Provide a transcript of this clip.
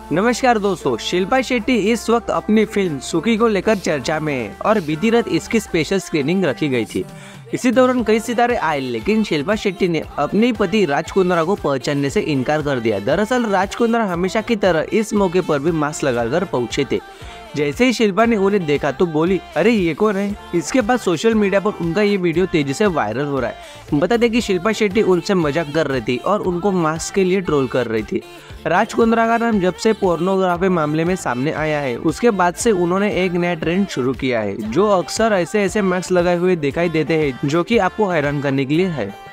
नमस्कार दोस्तों, शिल्पा शेट्टी इस वक्त अपनी फिल्म सुखी को लेकर चर्चा में है और बीती रात इसकी स्पेशल स्क्रीनिंग रखी गई थी। इसी दौरान कई सितारे आए, लेकिन शिल्पा शेट्टी ने अपने पति राज कुंद्रा को पहचानने से इनकार कर दिया। दरअसल राज कुंद्रा हमेशा की तरह इस मौके पर भी मास्क लगाकर पहुंचे थे। जैसे ही शिल्पा ने उन्हें देखा तो बोली, अरे ये कौन है। इसके बाद सोशल मीडिया पर उनका ये वीडियो तेजी से वायरल हो रहा है। बता दें कि शिल्पा शेट्टी उनसे मजाक कर रही थी और उनको मास्क के लिए ट्रोल कर रही थी। राज कुंद्रा का नाम जब से पोर्नोग्राफी मामले में सामने आया है, उसके बाद से उन्होंने एक नया ट्रेंड शुरू किया है, जो अक्सर ऐसे मास्क लगाए हुए दिखाई देते हैं, जो कि आपको हैरान करने के लिए है।